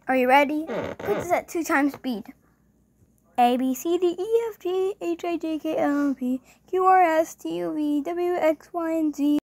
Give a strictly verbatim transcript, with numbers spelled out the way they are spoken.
Are you ready? Put this at two times speed. A, B, C, D, E, F, G, H, I, J, K, L, M, P, Q, R, S, T, U, V, W, X, Y, and Z.